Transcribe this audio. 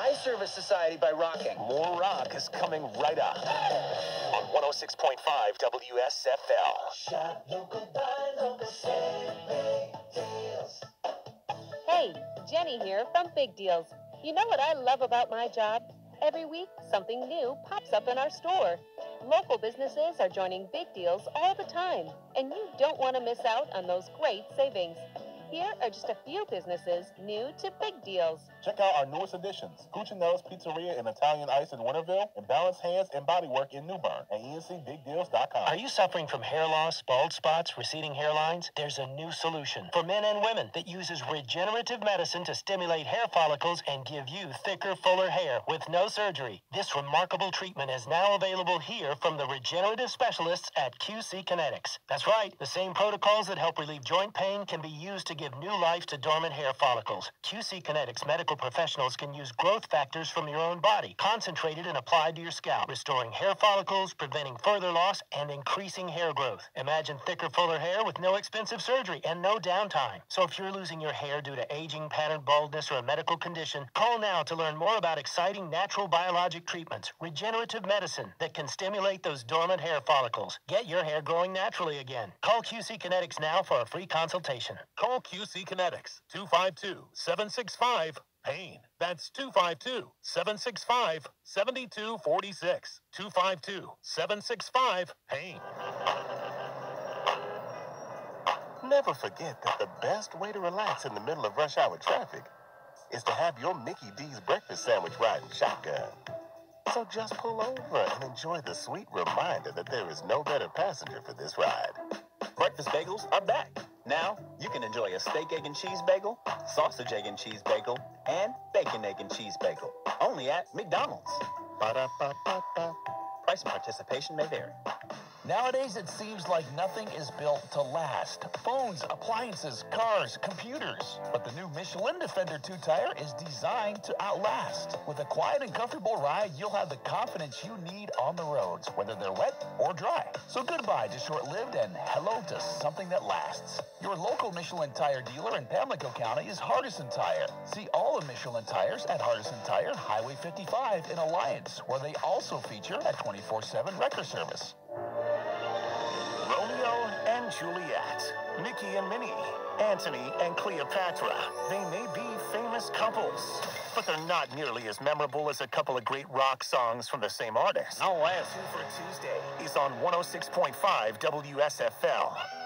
Eye Service Society by rocking. More rock is coming right up on 106.5 WSFL. Shop local, buy local, save big deals. Hey, Jenny here from Big Deals. You know what I love about my job? Every week, something new pops up in our store. Local businesses are joining Big Deals all the time, and you don't want to miss out on those great savings. Here are just a few businesses new to Big Deals. Check out our newest additions, Cucina's Pizzeria and Italian Ice in Winterville, and Balance Hands and Bodywork in New Bern, at ENCBigDeals.com. Are you suffering from hair loss, bald spots, receding hairlines? There's a new solution for men and women that uses regenerative medicine to stimulate hair follicles and give you thicker, fuller hair with no surgery. This remarkable treatment is now available here from the regenerative specialists at QC Kinetics. That's right, the same protocols that help relieve joint pain can be used to give new life to dormant hair follicles. QC Kinetics medical professionals can use growth factors from your own body, concentrated and applied to your scalp, restoring hair follicles, preventing further loss, and increasing hair growth. Imagine thicker, fuller hair with no expensive surgery and no downtime. So if you're losing your hair due to aging, pattern baldness, or a medical condition, call now to learn more about exciting natural biologic treatments, regenerative medicine that can stimulate those dormant hair follicles. Get your hair growing naturally again. Call QC Kinetics now for a free consultation. Call QC Kinetics, 252-765-PAIN. That's 252-765-7246. 252-765-PAIN. Never forget that the best way to relax in the middle of rush hour traffic is to have your Mickey D's breakfast sandwich riding shotgun. So just pull over and enjoy the sweet reminder that there is no better passenger for this ride. Breakfast bagels are back. Now, you can enjoy a steak, egg, and cheese bagel, sausage, egg, and cheese bagel, and bacon, egg, and cheese bagel. Only at McDonald's. Ba-da-ba-ba-ba. Price and participation may vary. Nowadays, it seems like nothing is built to last. Phones, appliances, cars, computers. But the new Michelin Defender 2-tire is designed to outlast. With a quiet and comfortable ride, you'll have the confidence you need on the roads, whether they're wet or dry. So goodbye to short-lived and hello to something that lasts. Your local Michelin tire dealer in Pamlico County is Hardison Tire. See all of Michelin tires at Hardison Tire, Highway 55 in Alliance, where they also feature a 24/7 wrecker service. Romeo and Juliet, Mickey and Minnie, Antony and Cleopatra. They may be famous couples, but they're not nearly as memorable as a couple of great rock songs from the same artist. All right. Super Tuesday is on 106.5 WSFL.